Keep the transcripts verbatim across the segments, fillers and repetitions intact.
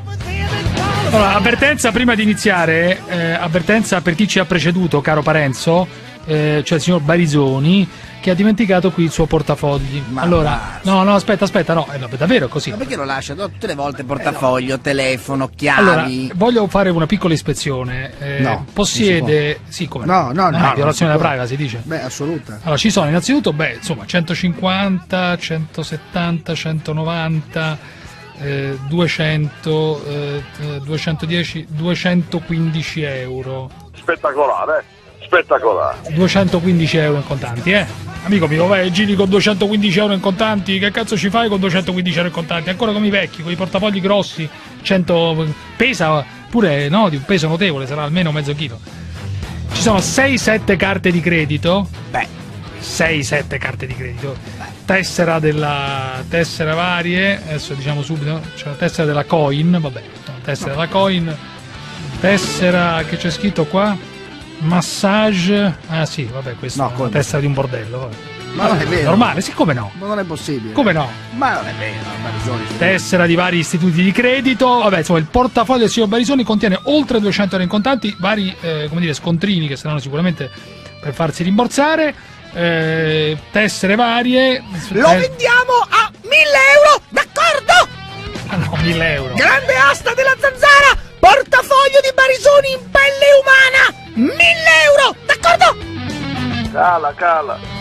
Allora, avvertenza prima di iniziare, eh, avvertenza per chi ci ha preceduto, caro Parenzo, eh, cioè il signor Barisoni, che ha dimenticato qui il suo portafogli. Ma allora, no, no, aspetta, aspetta, no, è davvero così. Ma perché lo lascia tutte le volte? Portafoglio, telefono, chiavi. Allora, voglio fare una piccola ispezione. Eh, No, possiede. Sì, come? No, no, no. Ah, no, violazione non della si può. privacy, dice. Beh, assoluta. Allora, ci sono innanzitutto, beh, insomma, centocinquanta, centosettanta, centonovanta, eh, duecento, eh, duecentodieci, duecentoquindici euro. Spettacolare, eh? Spettacolare. duecentoquindici euro in contanti, eh? Amico mio, vai e giri con duecentoquindici euro in contanti, che cazzo ci fai con duecentoquindici euro in contanti? Ancora come i vecchi, con i portafogli grossi, cento pesa pure, no, di un peso notevole, sarà almeno mezzo chilo. Ci sono sei sette carte di credito, beh, sei sette carte di credito, tessera della, tessera varie, adesso diciamo subito, c'è la tessera della coin, vabbè, tessera della coin, tessera che c'è scritto qua, massage, ah sì, vabbè, questa No, è la tessera di un bordello, vabbè. Ma non è vero. Normale, sì, come no? Ma non è possibile. Come no? Ma non è vero, Barisoni. Tessera di vari istituti di credito, vabbè, insomma, il portafoglio del signor Barisoni contiene oltre duecento euro in contanti, vari, eh, come dire, scontrini che saranno sicuramente per farsi rimborsare, eh, tessere varie. Lo eh, vendiamo a mille euro, d'accordo? ah, no, mille euro. Grande asta della zanzara, portafoglio di Barisoni in pelle umana, mille euro, d'accordo? Cala, cala.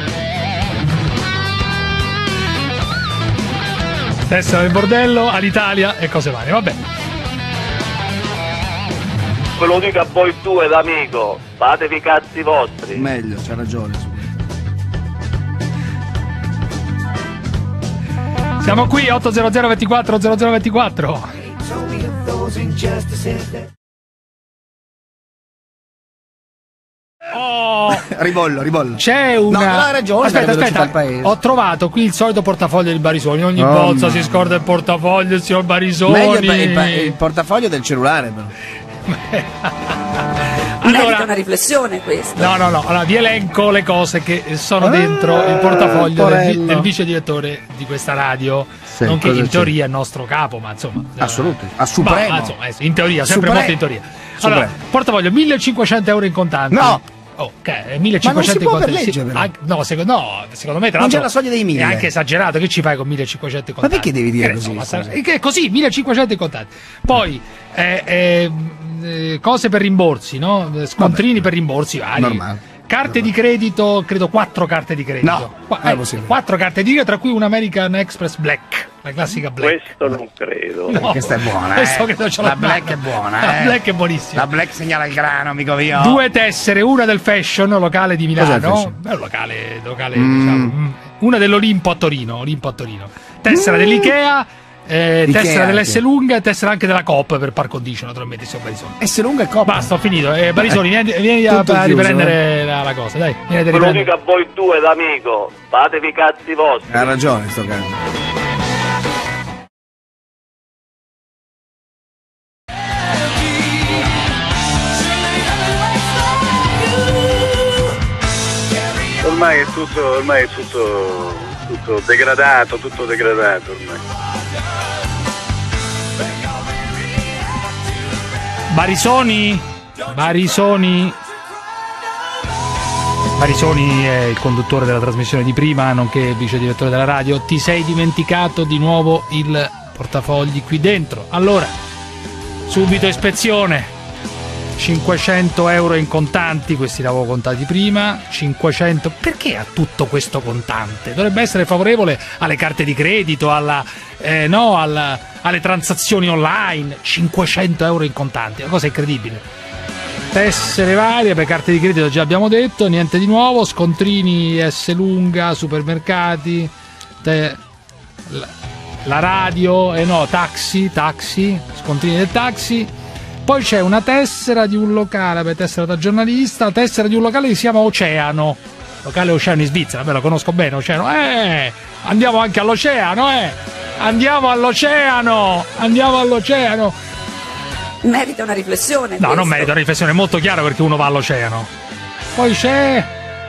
Tessera del bordello all'Italia e cose varie, vabbè. Ve lo dico a voi due d'amico, fatevi i cazzi vostri. Meglio, c'ha ragione su questo. Siamo qui, otto zero zero ventiquattro zero zero ventiquattro. Oh, Ribollo, ribollo. c'è una. No, però hai ragione, Aspetta, dare velocità aspetta. al paese. Ho trovato qui il solito portafoglio del Barisoni. Ogni Oh, volta no. si scorda il portafoglio del signor Barisoni. Meglio il, pa- il pa- il portafoglio del cellulare, però. Merita Allora, una riflessione questo. no, no, no. Allora, vi elenco le cose che sono Ah, dentro il portafoglio del, porello. del vice direttore di questa radio. Sì, nonché cosa in c'è? teoria è il nostro capo, ma insomma. Assoluto, eh, a supremo. ma, insomma, eh, in teoria, sempre Supre- molto in teoria. Allora, Supremo. portafoglio millecinquecento euro in contanti. No! Oh, ok, millecinquecento Ma non si può in per contanti. legge, però. Anche- no, secondo, no, secondo me tra Non c'è l'altro la soglia dei mille. è anche esagerato. Che ci fai con millecinquecento in Ma contanti? perché devi dire Eh, così, insomma, scusa? sarà- eh, che è così, millecinquecento in contanti. Poi eh, eh, eh, cose per rimborsi, no? Scontrini Vabbè. per rimborsi vari. Normale. Carte di credito, credo quattro carte di credito. No, Qua- non è eh, possibile. quattro carte di credito, tra cui un American Express Black, la classica Black. Questo non credo. No, Questa è buona, questo eh. credo ce La l'ho Black fatta. è buona, La eh. Black è buonissima. La Black segnala il grano, amico mio. Due tessere, una del Fashion, locale di Cos'è il Milano. Fashion? È un locale, locale Mm. diciamo, mm. Una dell'Olimpo a Torino, Olimpo a Torino. Tessera Mm. dell'Ikea, eh, Ikea tessera dell'S anche. lunga e tessera anche della Coop per par condicio, naturalmente, signor Barisoni. S lunga e coppa. Basta, ho finito. Eh, Barisoni, vieni, vieni a, tutto a chiuso, riprendere la, la cosa, dai. Vieni a Ve lo riprendere. dico a voi due d'amico, fatevi i cazzi vostri. Ha ragione sto cazzo. Ormai è tutto, ormai è tutto, tutto degradato, tutto degradato ormai. Barisoni, Barisoni. Barisoni è il conduttore della trasmissione di prima, nonché vice direttore della radio. Ti sei dimenticato di nuovo il portafogli qui dentro. Allora, subito ispezione. cinquecento euro in contanti, questi l'avevo contati prima. cinquecento. Perché ha tutto questo contante? Dovrebbe essere favorevole alle carte di credito, alla, eh, no, alla, alle transazioni online. cinquecento euro in contanti, una cosa incredibile. Tessere varie per carte di credito, già abbiamo detto, niente di nuovo. Scontrini S lunga, supermercati, te, la, la radio, e eh no, taxi, taxi, scontrini del taxi. Poi c'è una tessera di un locale, beh, tessera da giornalista, tessera di un locale che si chiama Oceano. Locale Oceano in Svizzera, beh, lo conosco bene, Oceano. Eh, andiamo anche all'oceano, eh! Andiamo all'oceano! Andiamo all'oceano! Merita una riflessione. No, questo. non merita una riflessione, è molto chiaro perché uno va all'oceano. Poi c'è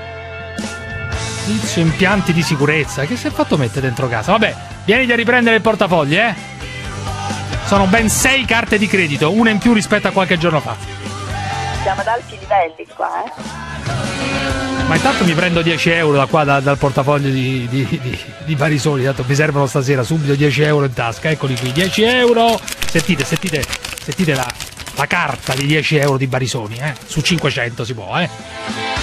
tizio impianti di sicurezza. Che si è fatto mettere dentro casa? Vabbè, vieni a riprendere il portafogli, eh? Sono ben sei carte di credito, una in più rispetto a qualche giorno fa. Siamo ad alti livelli qua, eh. Ma intanto mi prendo dieci euro da qua, da, dal portafoglio di, di, di, di Barisoni, tanto mi servono stasera subito dieci euro in tasca, eccoli qui, dieci euro, sentite, sentite, sentite la, la carta di dieci euro di Barisoni, eh? Su cinquecento si può, eh?